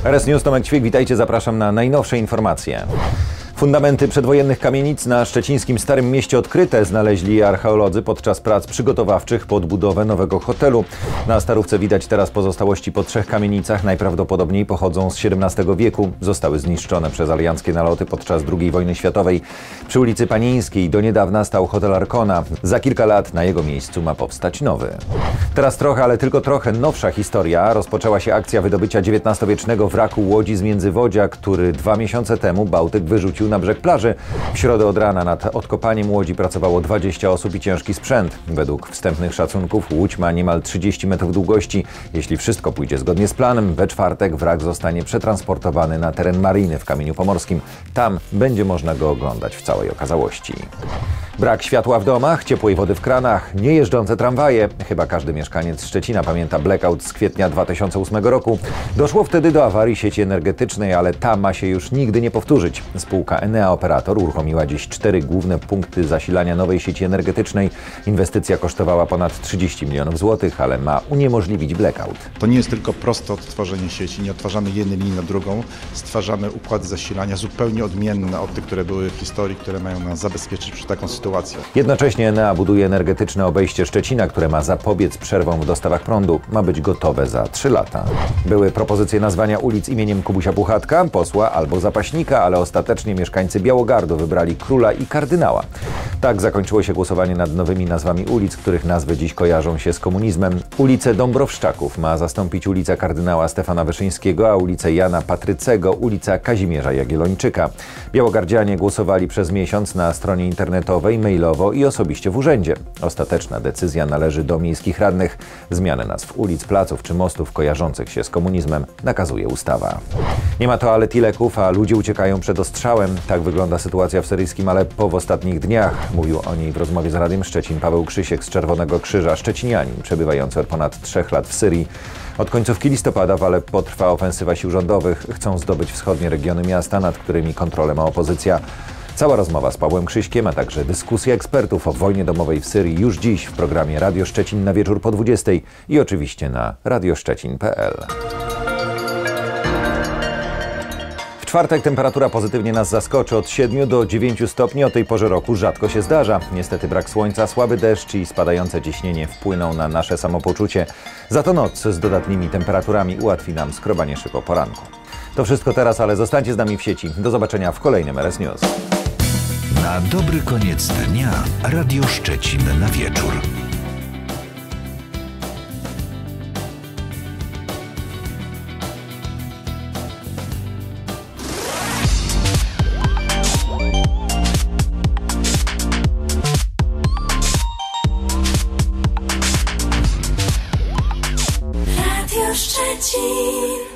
RS News, Tomek Ćwik, witajcie, zapraszam na najnowsze informacje. Fundamenty przedwojennych kamienic na szczecińskim Starym Mieście odkryte znaleźli archeolodzy podczas prac przygotowawczych pod budowę nowego hotelu. Na Starówce widać teraz pozostałości po 3 kamienicach, najprawdopodobniej pochodzą z XVII wieku. Zostały zniszczone przez alianckie naloty podczas II wojny światowej. Przy ulicy Panieńskiej do niedawna stał hotel Arkona. Za kilka lat na jego miejscu ma powstać nowy. Teraz trochę, ale tylko trochę nowsza historia. Rozpoczęła się akcja wydobycia XIX-wiecznego wraku łodzi z Międzywodzia, który 2 miesiące temu Bałtyk wyrzucił na brzeg plaży. W środę od rana nad odkopaniem łodzi pracowało 20 osób i ciężki sprzęt. Według wstępnych szacunków łódź ma niemal 30 metrów długości. Jeśli wszystko pójdzie zgodnie z planem, we czwartek wrak zostanie przetransportowany na teren mariny w Kamieniu Pomorskim. Tam będzie można go oglądać w całej okazałości. Brak światła w domach, ciepłej wody w kranach, niejeżdżące tramwaje. Chyba każdy mieszkaniec Szczecina pamięta blackout z kwietnia 2008 roku. Doszło wtedy do awarii sieci energetycznej, ale ta ma się już nigdy nie powtórzyć. Spółka Enea Operator uruchomiła dziś 4 główne punkty zasilania nowej sieci energetycznej. Inwestycja kosztowała ponad 30 milionów złotych, ale ma uniemożliwić blackout. To nie jest tylko proste odtworzenie sieci, nie odtwarzamy jednej linii na drugą, stwarzamy układy zasilania zupełnie odmienne od tych, które były w historii, które mają nas zabezpieczyć przed taką sytuacją. Jednocześnie Enea buduje energetyczne obejście Szczecina, które ma zapobiec przerwom w dostawach prądu. Ma być gotowe za 3 lata. Były propozycje nazwania ulic imieniem Kubusia Puchatka, posła albo zapaśnika, ale ostatecznie mieszkańcy Białogardu wybrali króla i kardynała. Tak zakończyło się głosowanie nad nowymi nazwami ulic, których nazwy dziś kojarzą się z komunizmem. Ulicę Dąbrowszczaków ma zastąpić ulica kardynała Stefana Wyszyńskiego, a ulicę Jana Patrycego ulica Kazimierza Jagiellończyka. Białogardzianie głosowali przez miesiąc na stronie internetowej, mailowo i osobiście w urzędzie. Ostateczna decyzja należy do miejskich radnych. Zmianę nazw ulic, placów czy mostów kojarzących się z komunizmem nakazuje ustawa. Nie ma toalet i leków, a ludzie uciekają przed ostrzałem. Tak wygląda sytuacja w syryjskim Aleppo w ostatnich dniach. Mówił o niej w rozmowie z Radiem Szczecin Paweł Krzysiek z Czerwonego Krzyża, szczecinianin przebywający od ponad 3 lat w Syrii. Od końcówki listopada w Aleppo trwa ofensywa sił rządowych. Chcą zdobyć wschodnie regiony miasta, nad którymi kontrolę ma opozycja. Cała rozmowa z Pawłem Krzyśkiem, a także dyskusja ekspertów o wojnie domowej w Syrii już dziś w programie Radio Szczecin na wieczór po 20 i oczywiście na radioszczecin.pl. W czwartek temperatura pozytywnie nas zaskoczy od 7 do 9 stopni. O tej porze roku rzadko się zdarza. Niestety brak słońca, słaby deszcz i spadające ciśnienie wpłyną na nasze samopoczucie. Za to noc z dodatnimi temperaturami ułatwi nam skrobanie szyb o poranku. To wszystko teraz, ale zostańcie z nami w sieci. Do zobaczenia w kolejnym RS News. Na dobry koniec dnia Radio Szczecin na wieczór. Radio Szczecin.